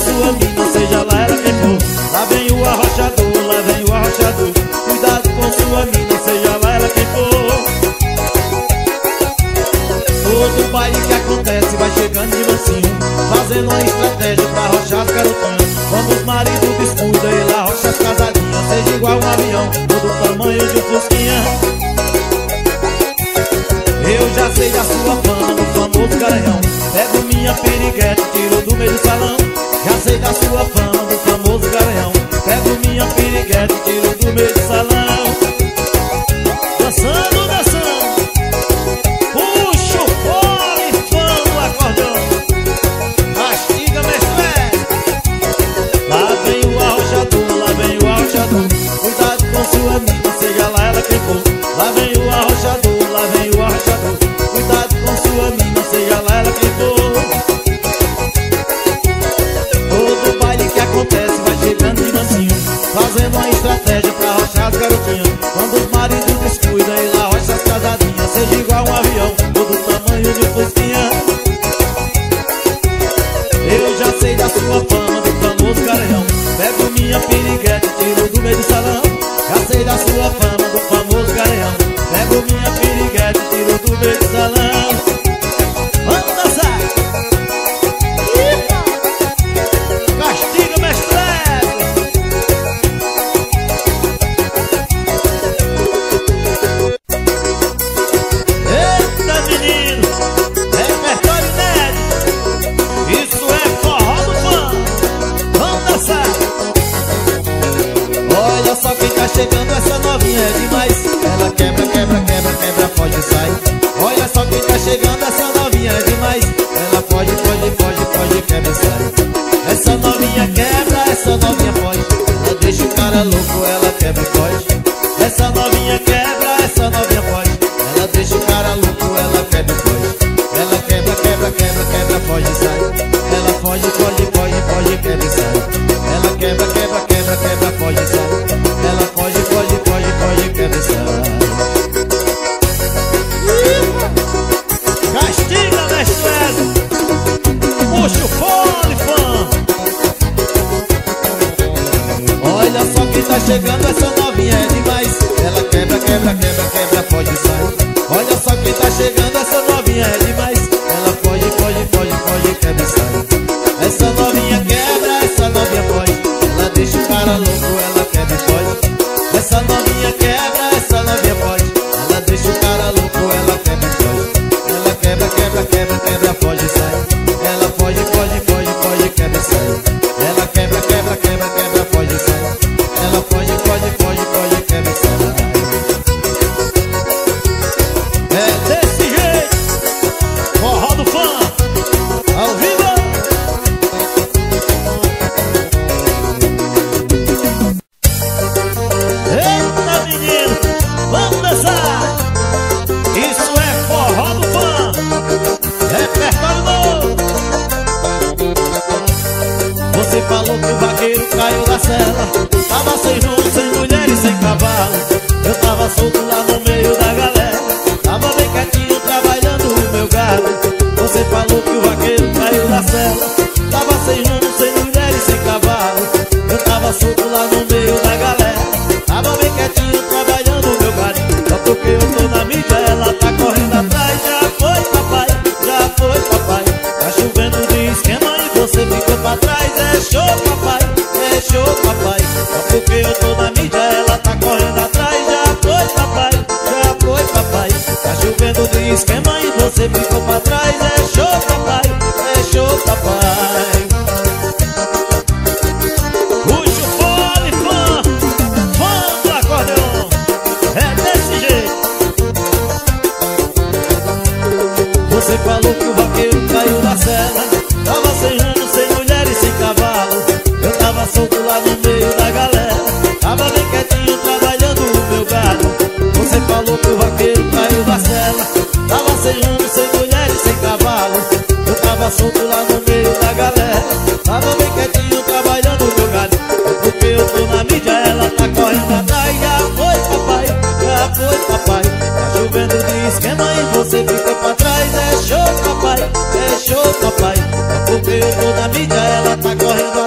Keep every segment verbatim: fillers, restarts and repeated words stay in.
sua mina, seja lá ela quem for. Lá vem o arrochador, lá vem o arrochador. Cuidado com sua mina, seja lá ela quem for. Todo baile que acontece vai chegando de mansinho, fazendo uma estratégia pra arrochar as garotinhas. Quando os maridos descuidam, ele arrocha as casadinhas. Seja igual um avião, todo tamanho de um fusquinha. Eu já sei da sua fama, do famoso garanhão. Pego minha piriguete, tiro do meio do salão. Já sei da sua fama, do famoso garanhão. Pego minha piriguete, tiro do meio do salão. Dançando, dançando, puxa o fole, fã do acordeão. Castiga, mestre. Lá vem o arrochador, lá vem o arrochador. Cuidado com sua mina, seja lá ela quem for. Lá vem o arrochador, lá vem o arrochador. Cuidado com sua mina, seja lá ela quem for. Todo baile que acontece vai chegando de mansinho, fazendo uma estratégia pra arrochar as garotinhas. Quando os maridos descuidam, ele arrocha as casadinhas. Seja igual um avião, todo tamanho de fusquinha. Eu já sei da sua fama, do famoso garanhão. Pego minha piriguete, tiro do meio do salão. Já sei da sua fama, do famoso garanhão. Pego minha piriguete, tiro do meio do salão. Vamos dançar! Castiga, mestre! Eita, menino! Repertório inédito! Isso é forró do fã! Vamos dançar! Olha só quem tá chegando, essa novinha é demais. Ela quebra, quebra, quebra, quebra, pode sair. Olha só quem tá chegando, essa novinha é demais. Ela pode, pode, pode, pode, quebra e sai. Essa novinha quebra, essa novinha pode. Ela deixa o cara louco, ela quebra e pode. Essa novinha quebra, essa novinha pode. Ela deixa o cara louco, ela quebra e pode. Ela quebra, quebra, quebra, quebra, pode e sai. Ela pode, pode, pode, pode, quebra e sai. Ela quebra, quebra, quebra, quebra, pode e sai. Ela pode, pode, pode, pode, quebra e sai. Castiga, mestre! Puxa o fone, fã! Olha só quem tá chegando, essa novinha é demais. Ela quebra, quebra, quebra, quebra, pode e sai. Olha só quem tá chegando, essa novinha é demais. Ela pode, pode, pode, pode, quebra e sai. Essa novinha quebra, essa novinha pode. Ela deixa o cara louco, ela quebra e pode. Essa novinha quebra, essa novinha pode. Ela deixa o cara louco, ela quebra e pode. Ela quebra, quebra, quebra, quebra, pode e sai. Ela pode, pode, pode, pode, quebra e sai. Ela quebra, quebra, quebra, quebra, pode e sai. Ela pode, pode, pode, pode, quebra e sai. É desse jeito, forró do fã, ao vivo. Eita, menino, vamos dançar. Isso é forró do fã, repertório novo. Você falou que o vaqueiro caiu da cela. Tava sem rumo, sem mulher e sem cavalo. Eu tava solto lá no meio da galera. Tava bem quietinho trabalhando o meu gado. Você falou que o vaqueiro caiu da cela. Tava sem rumo, sem mulher e sem cavalo. Eu tava solto lá no meio da galera. Tava bem quietinho trabalhando o meu gado. Só porque eu tô na mídia, ela tá correndo atrás. Já foi, papai, já foi, papai. Tá chovendo de esquema e você ficou pra trás. É show, papai, é show, papai. Só porque eu tô na mídia, ela tá correndo atrás. Já foi, papai, já foi, papai. Tá chovendo de esquema e você ficou pra trás. É show, papai, é show, papai. Puxa o fone, fã, fã do acordeão. É desse jeito. Você falou que o vaqueiro caiu da cela. Tava sem rumo, sem mulher e sem cavalo. Eu tava solto lá no meio da galera. Tava bem quietinho trabalhando o meu gado. Você falou que o vaqueiro caiu da cela. Tava sem rumo, sem mulher e sem cavalo. Eu tava solto lá no meio da galera. Tava bem quietinho trabalhando o meu gado. É porque eu tô na mídia, ela tá correndo atrás. Já foi, papai, já foi, papai. Tá chovendo de esquema e você fica pra trás. É show, papai, é show, papai. É porque eu tô na mídia, ela tá correndo atrás.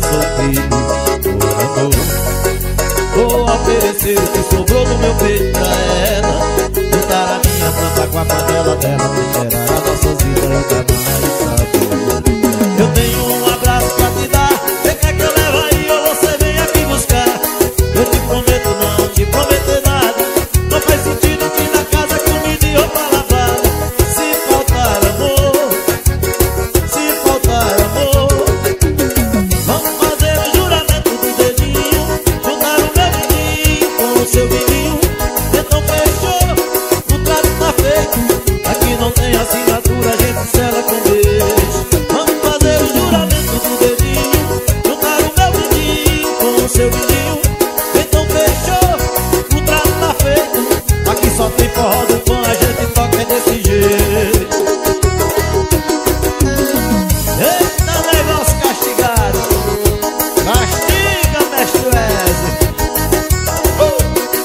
sofrido por amor. Vou oferecer o que sobrou do meu peito pra ela, juntar a minha tampa com a panela dela, temperar a nossa vida e dar mais sabor. Eu tenho um abraço pra te dar, você quer que eu leve aí ou você vem aqui buscar? Eu te prometo não te prometer nada, não faz sentido que na casa comida e roupa lavada. Se faltar amor, se faltar amor, vamos fazer o juramento do dedinho, juntar o meu vidinho com o seu vidinho. Então fechou, o trato tá feito, aqui não tem assinatura, a gente sela com beijo. Vamos fazer o juramento do dedinho, juntar o meu vidinho com o seu vidinho. Então fechou, o trato tá feito, aqui só tem forró do fã, a gente toca desse jeito. Eita, negócio castigado, castiga, mestre Wesley. uh!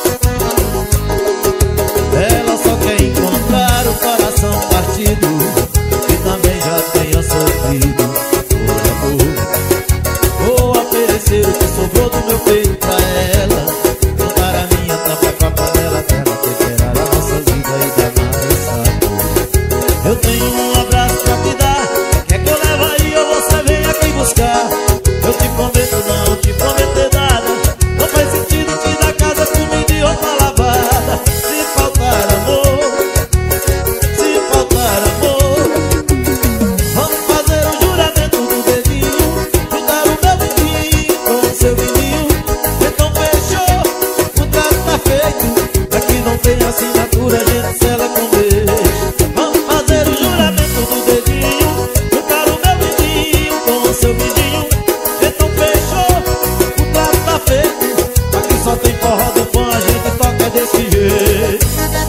Ela só quer encontrar o coração partido, que também já tenha sofrido por amor. Vou oferecer o que sobrou do meu peito pra ela, juntar a minha tampa com a panela dela, temperar a nossa vida e dar mais sabor. Eu tenho um abraço pra te dar, quer que eu leve aí ou você vem aqui buscar? Eu te prometo não te prometer nada, não faz sentido que na casa comida e roupa lavada. Se faltar amor, se faltar amor, vamos fazer o juramento do dedinho, juntar o meu vidinho com o seu vidinho. Então fechou, o trato tá feito, aqui não tem assinatura, a gente sela com beijo. Vamos fazer o juramento do dedinho, juntar o meu vidinho com o seu vidinho. Então fechou, o trato tá feito, aqui só tem forró do fã, a gente toca desse jeito.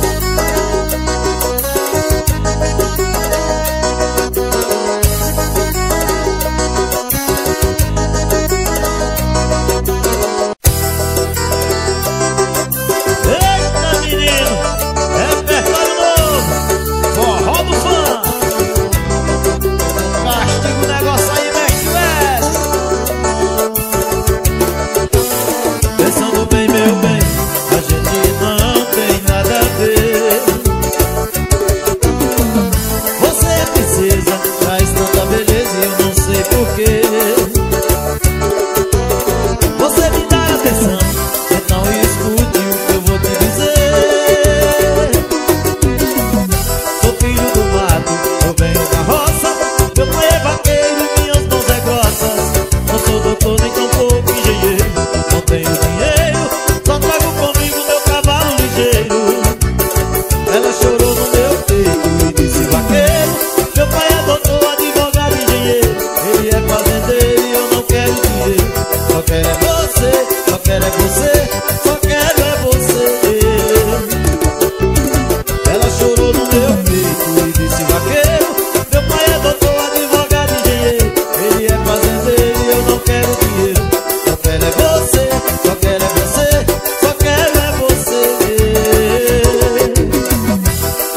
Eita, menino, repertório novo, forró do fã. Castiga o negócio aí, mestre Wesley. Pensando bem, meu bem, a gente não tem nada a ver. Você é princesa, traz tanta beleza e eu não sei porquê. Você me dá atenção, então escute o que eu vou te dizer. Sou filho do mato, eu venho da roça, meu pai é vaqueiro e minhas mãos é grossas. Não sou doutor nem tão pouco engenheiro, não tenho dinheiro, só trago comigo meu cavalo ligeiro. Ela chorou no meu peito e disse: vaqueiro, meu pai é doutor, advogado, engenheiro, ele é fazendeiro e eu não quero dinheiro. Só quero é você, só quero é você, só quero é você. Ela chorou no meu peito e disse: vaqueiro, meu pai é doutor, advogado, engenheiro, ele é fazendeiro e eu não quero dinheiro. Só quero é você, só quero é você, só quero é você.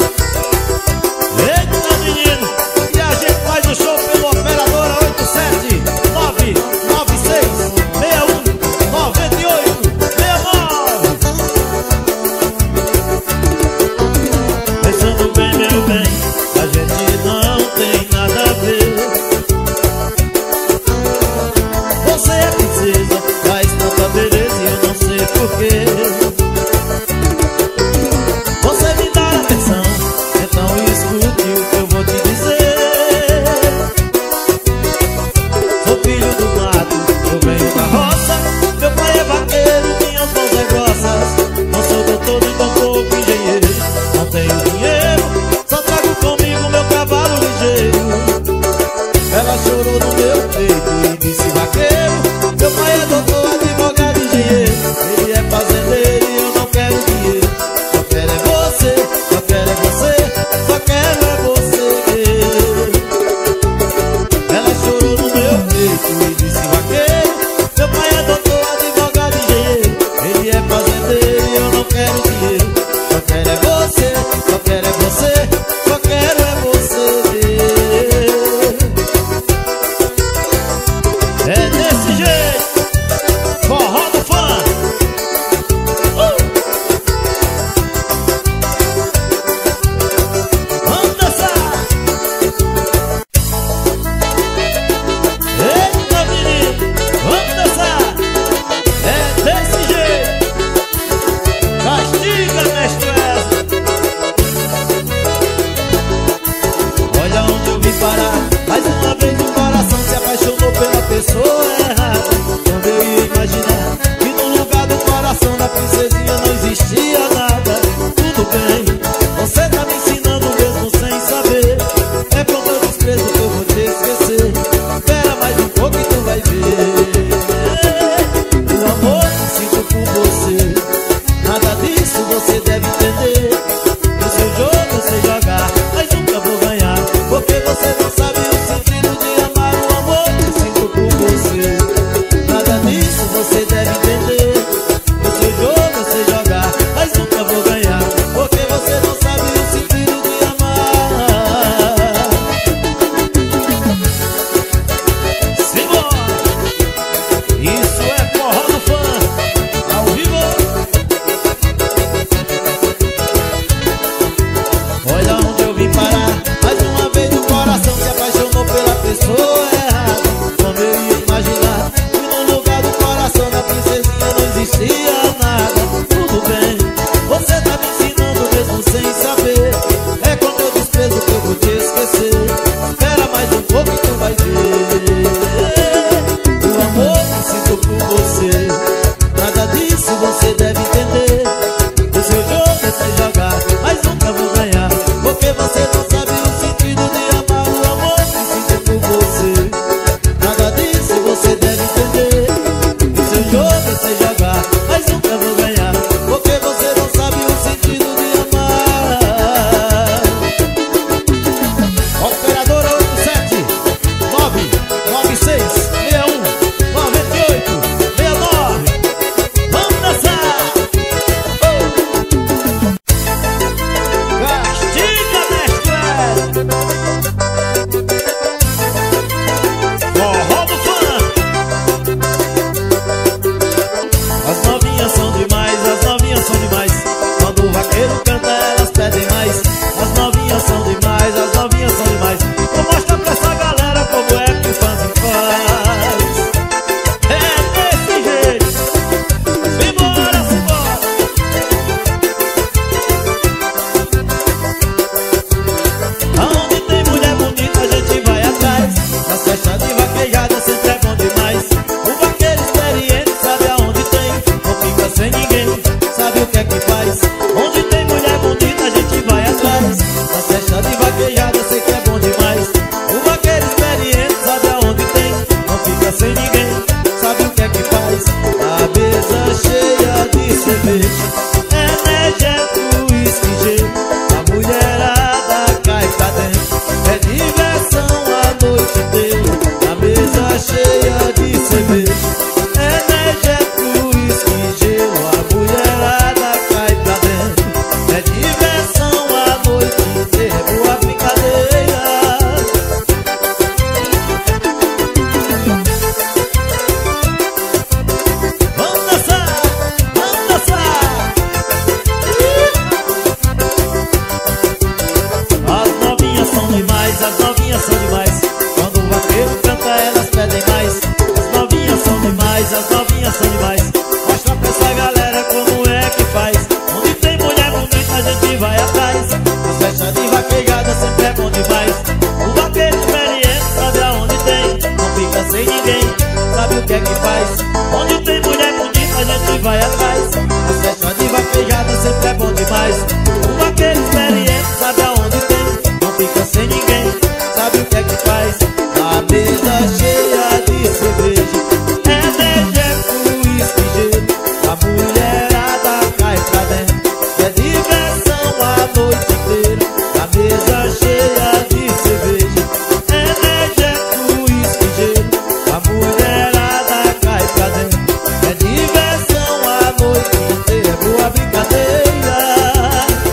bem, você tá me ensinando mesmo sem saber. É como eu desprezo que eu vou te esquecer. Espera mais um pouco e tu vai ver. O amor que sinto por você, nada disso você deve entender. No seu jogo eu sei jogar, mas nunca vou ganhar, porque você não sabe o sentido de amar. O amor que sinto por você, nada disso você deve entender. No seu jogo eu sei jogar, mas nunca vou ganhar, porque você não sabe o sentido de amar. Simbora! Isso é forró do fã, ao vivo. Olha onde eu vim parar, mais uma vez o coração se apaixonou pela pessoa errada. Como eu ia imaginar que no lugar do coração da princesinha não existia nada. Tudo bem, você tá me ensinando mesmo sem saber. É quando eu desprezo que eu vou te esquecer. Espera mais um pouco e tu vai ver. O amor que sinto por você, nada disso você deve entender. O seu jogo é sei jogar, mas nunca vou ganhar, porque você não sabe o sentido de amar. O amor que sinto por você, nada disso você deve entender. O seu jogo é sei jogar, mas nunca vou ganhar, porque você não sabe o sentido de amar. Operadora oito sete nove nove seis seis um nove oito seis nove. Vamos dançar! Castiga, mestre! Forró do fã! As novinhas são demais, as novinhas são demais. Quando o vaqueiro canta, elas pedem mais. As novinhas são demais, as novinhas são demais. Vou mostrar pra essa galera como é que o fãzinho faz. É desse jeito. Simbora, simbora. Aonde tem mulher bonita a gente vai atrás. Nas festas de vaquejada sempre é bom demais. O vaqueiro experiente sabe aonde tem, não fica sem ninguém, sabe o que é que faz. Onde tem mulher bonita a gente vai atrás. Nas festas de vaquejada sei que é bom demais. O vaqueiro experiente sabe aonde tem, não fica sem ninguém, sabe o que é que faz. A mesa cheia de cerveja, energético, uísque, gelo, a mulherada cai pra dentro. É diversão a noite inteira. A mesa cheia de cerveja, energético, uísque, gelo, a mulherada cai pra dentro. É diversão a noite inteira, é boa brincadeira. Vamos dançar, vamos dançar. As novinhas são demais, as novinhas são demais. Quando o vaqueiro canta, elas pedem mais. As novinhas são demais, as novinhas são demais. Mostra pra essa galera como é que faz. Onde tem mulher bonita a gente vai atrás. As festas de vaquejada sempre é bom demais. O vaqueiro experiente sabe aonde tem, não fica sem ninguém, sabe o que é que faz. Onde tem mulher bonita a gente vai atrás. As festas de vaquejada sempre é bom demais. O vaqueiro experiente sabe aonde tem, não fica sem ninguém, sabe o que é que faz. A mesa cheia de cerveja, energético, uísque, gelo, a mulherada cai pra dentro. É diversão a noite inteira. A mesa cheia de cerveja, energético, uísque, gelo, a mulherada cai pra dentro. É diversão a noite inteira, é boa brincadeira.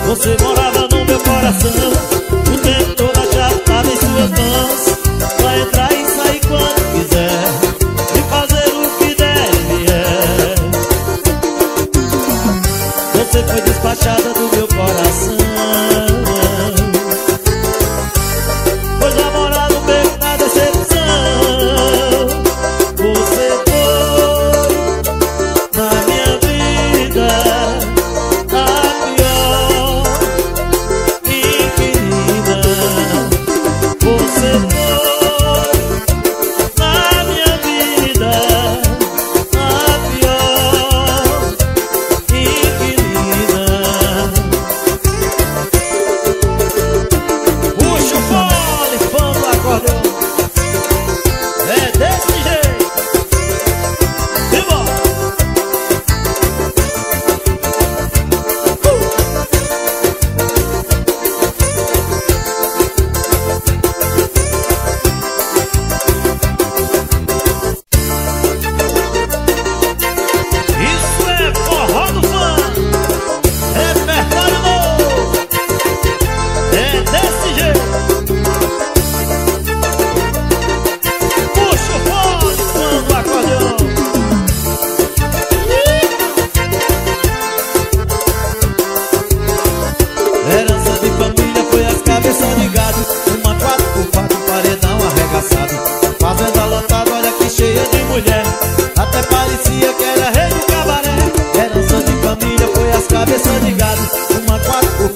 Você morava no meu coração, o tempo todo a chave tava em suas mãos. Vai entrar e sair quando quiser, e fazer o que der e vier. Você foi despachada do meu coração, pois vai morar no meio da decepção. Você foi na minha vida a pior inquilina. Você foi na minha vida a pior inquilina. Puxa o fole, fã do acordeão. É desse jeito. E bora. Isso é forró do fã, repertório novo. É desse jeito. Puxa o fole, fã do acordeão. Herança de família foi as cabeças de gado, uma quatro por quatro, paredão arregaçado, fazenda lotada, olha que cheia de mulher, até parecia que era rei do cabaré. Herança de família foi as cabeças de gado, uma quatro por